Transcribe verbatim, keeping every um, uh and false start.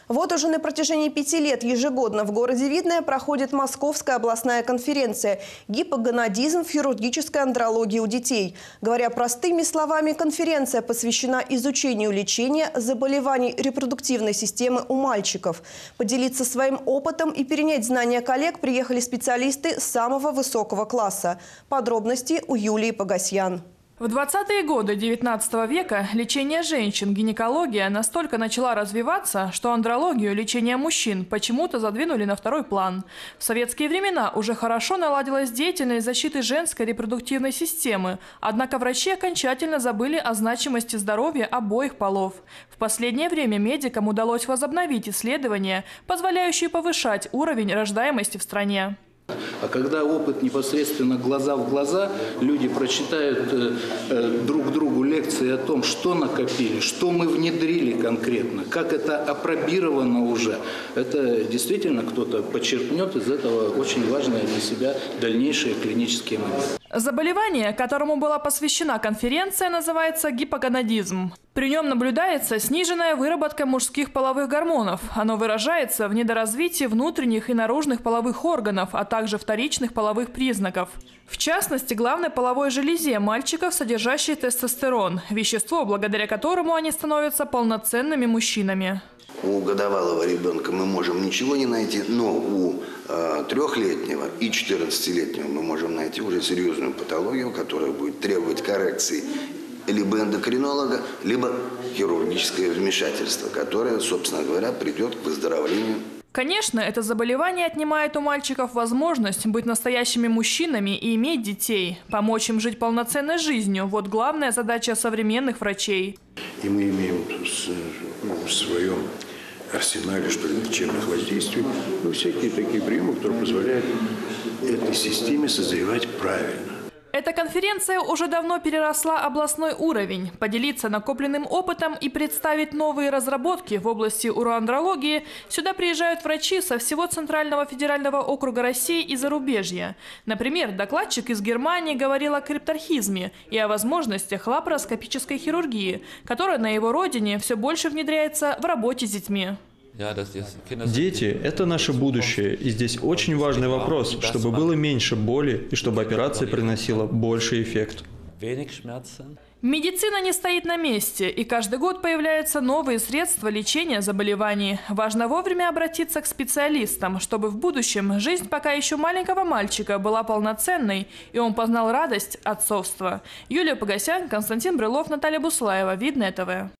Вот уже на протяжении пяти лет ежегодно в городе Видное проходит Московская областная конференция «Гипогонадизм в хирургической андрологии у детей». Говоря простыми словами, конференция посвящена изучению лечения заболеваний репродуктивной системы у мальчиков. Поделиться своим опытом и перенять знания коллег приехали специалисты самого высокого класса. Подробности у Юлии Погасьян. В двадцатые годы девятнадцатого века лечение женщин, гинекология настолько начала развиваться, что андрологию, лечение мужчин, почему-то задвинули на второй план. В советские времена уже хорошо наладилась деятельность защиты женской репродуктивной системы, однако врачи окончательно забыли о значимости здоровья обоих полов. В последнее время медикам удалось возобновить исследования, позволяющие повышать уровень рождаемости в стране. А когда опыт непосредственно глаза в глаза, люди прочитают э, э, друг другу лекции о том, что накопили, что мы внедрили конкретно, как это апробировано уже, это действительно кто-то почерпнет из этого очень важные для себя дальнейшие клинические моменты. Заболевание, которому была посвящена конференция, называется гипогонадизм. При нем наблюдается сниженная выработка мужских половых гормонов. Оно выражается в недоразвитии внутренних и наружных половых органов, а также вторичных половых признаков. В частности, главной половой железе мальчиков, содержащей тестостерон, вещество, благодаря которому они становятся полноценными мужчинами. У годовалого ребенка мы можем ничего не найти, но у э, трехлетнего и четырнадцатилетнего мы можем найти уже серьезную патологию, которая будет требовать коррекции либо эндокринолога, либо хирургическое вмешательство, которое, собственно говоря, придет к выздоровлению. Конечно, это заболевание отнимает у мальчиков возможность быть настоящими мужчинами и иметь детей. Помочь им жить полноценной жизнью – вот главная задача современных врачей. И мы имеем в своем арсенале, что ли, лечебных воздействий, ну, всякие такие приемы, которые позволяют этой системе созревать правильно. Эта конференция уже давно переросла областной уровень. Поделиться накопленным опытом и представить новые разработки в области уроандрологии сюда приезжают врачи со всего Центрального федерального округа России и зарубежья. Например, докладчик из Германии говорил о крипторхизме и о возможностях лапароскопической хирургии, которая на его родине все больше внедряется в работе с детьми. Дети – это наше будущее, и здесь очень важный вопрос, чтобы было меньше боли и чтобы операция приносила больший эффект. Медицина не стоит на месте, и каждый год появляются новые средства лечения заболеваний. Важно вовремя обратиться к специалистам, чтобы в будущем жизнь пока еще маленького мальчика была полноценной, и он познал радость отцовства. Юлия Погасян, Константин Брылов, Наталья Буслаева, Видное ТВ.